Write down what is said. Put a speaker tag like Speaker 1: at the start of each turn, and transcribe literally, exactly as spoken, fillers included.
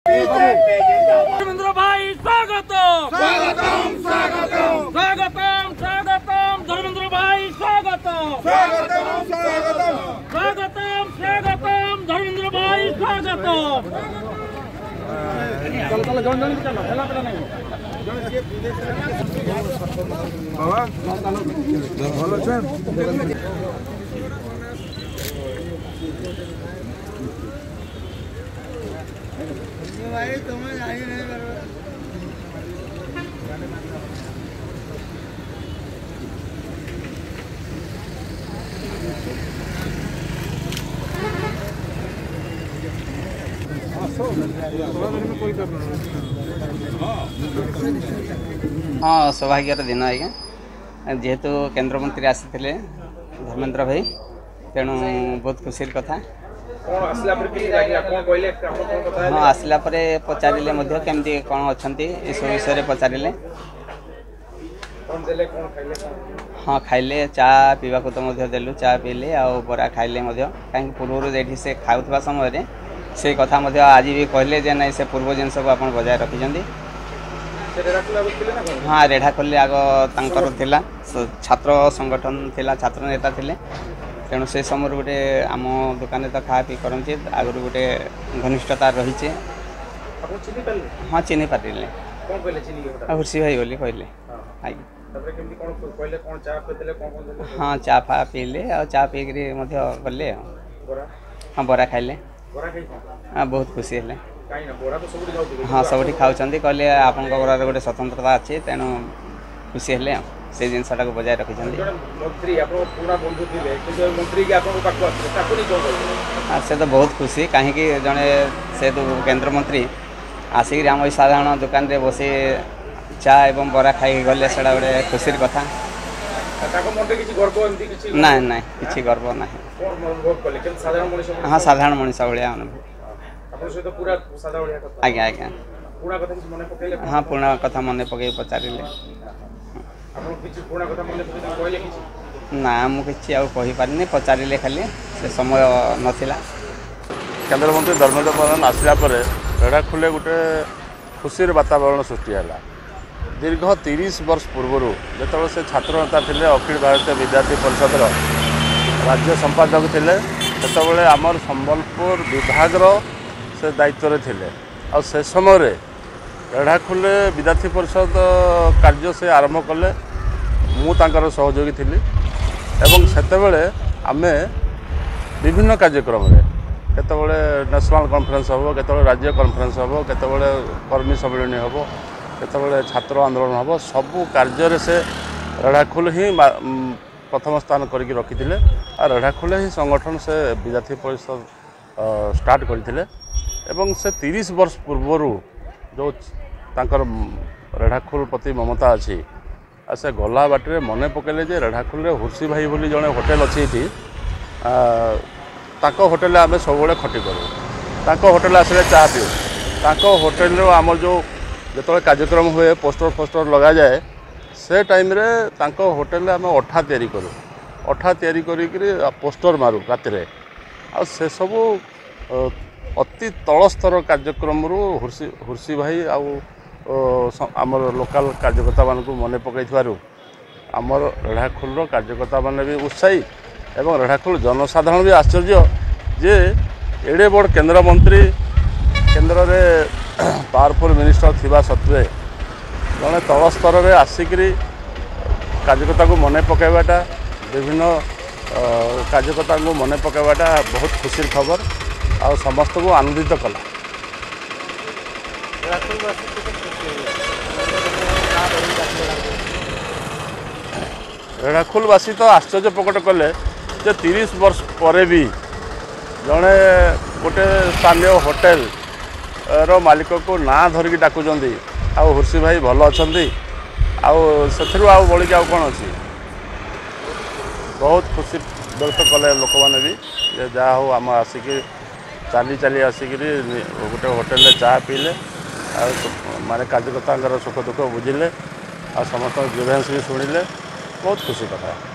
Speaker 1: धर्मेंद्र भाई स्वागतम
Speaker 2: स्वागतम स्वागतम
Speaker 1: स्वागतम स्वागतम धर्मेंद्र भाई स्वागतम
Speaker 2: स्वागतम स्वागतम
Speaker 1: स्वागतम स्वागतम धर्मेंद्र भाई स्वागतम चल चल जन जन चलो हेला पेला नहीं
Speaker 2: बाबा भलो छ भाई तुम्हें जाई नहीं करबो
Speaker 3: हाँ सौभाग्यर दिन आज्ञा जेहेतु केन्द्रमंत्री आसी धर्मेंद्र भाई तेणु बहुत खुशी कथा हाँ आसला पचारे केमती कौन अच्छा ये सब विषय पचारे हाँ खाइले चा पीवा तो देलु चा पीले आ बरा खाइले कहीं पूर्व जे से खाऊा समय से कथा आज भी कहले जे नहीं से पूर्व जिनस को आप बजाय रखिंट हाँ रेढ़ा खोल आग तांकर थिला छात्र संगठन थिला छात्र नेता थिले तेणु से समय गोटे आम दुकान तो खा पी करती आगु गोटे घनिष्ठता रही हाँ चिन्ह पारे हुर्सी भाई बोली कहले हाँ चा फा पीले आ चा पीक गले हाँ बरा खाइले हाँ बहुत खुशी है हाँ सब खाऊँ कहले आप गोटे स्वतंत्रता अच्छी तेणु खुशी है से जिनसा को बजाय रखी से तो बहुत खुशी कहीं जड़े से तो केंद्र मंत्री आसिक आम साधारण दुकान रे बसी चा एवं बरा खाई गले से गोटे खुशी कथा ना ना किसी गर्व ना हाँ साधारण मनीष भाया अनुभव आज्ञा आज्ञा हाँ पुराना कथा मन पकई पचारे ना मुझे आईपारे पचारे खाली से समय नाला
Speaker 4: केन्द्रमंत्री धर्मेंद्र प्रधान आसला रेढ़ाखोल गोटे खुशी वातावरण सृष्टि है दीर्घ तीस वर्ष पूर्व जो से छात्र नेता थे अखिल भारतीय विद्यार्थी परिषद राज्य संपादक थे से आमर संबलपुर विभाग से दायित्व थे आ से समय रेढ़ाखोल विद्यार्थी परिषद कार्य से आरंभ कले मु तांकर सहयोगी थी एवं सेतेबेले आमे विभिन्न कार्यक्रम केतबेले नेशनल कॉन्फ्रेंस हम केतबेले राज्य कॉन्फ्रेंस हम केतबेले कर्मी सम्मेलन हम केतबेले छात्र आंदोलन हम सबू कार्य से रेढ़ाखोल ही प्रथम स्थान करके रखी और रेढ़ाखोल ही संगठन से विद्यार्थी परिषद स्टार्ट करते एवं से तीस वर्ष पूर्वर जो तांकर रेढ़ाखोल प्रति ममता अच्छी से गला बाटे मन पकेले जे रेढ़ाखोल हुर्सी भाई बोली जड़े होटेल अच्छी होटेल आम सब खटी करूँ होटेल आसले चा पीऊ ताको होटेल आम जो जो कार्यक्रम हुए पोस्टर फोस्टर लगा जाए से टाइम रे ताको होटेल आम अठा तैयारी करूँ अठा तैयारी करी पोस्टर मारू राति आ से सबू अति तल स्तर कार्यक्रम हुर्सी हुर्सी भाई आउ आमर लोकल कार्यकर्ता मान मन पकड़ आमर रेढ़ाखोल कार्यकर्ता मान भी उत्साही एवं रेढ़ाखोल जनसाधारण भी आश्चर्य जे एडे बड़ केंद्र मंत्री केंद्र रे पावरफुल मिनिस्टर थिबा सत्वे जड़े तल स्तर में आसिक कार्यकर्ता को मन पकड़ाटा विभिन्न कार्यकर्ता को मन पकड़ाटा बहुत खुशी खबर आ समस्त को आनंदित कला रेढ़ाखोलवासी तो आश्चर्य प्रकट कले जे तीस वर्ष पर भी जड़े गोटे स्थानीय होटेल रो मालिक को ना धरिकी डाकुंट आ हुर्सी भाई भल अच्छा बढ़ी आउ कौन अच्छी बहुत खुशी व्यक्त कले लोक मैंने भी जहाँ हो आम आसिक चली चली आसिक गोटे होटेल चा पीले माने कार्यकर्ता सुख दुख बुझिले आ समस्त ग्रीवेंस भी शुणिले बहुत खुशी कथा।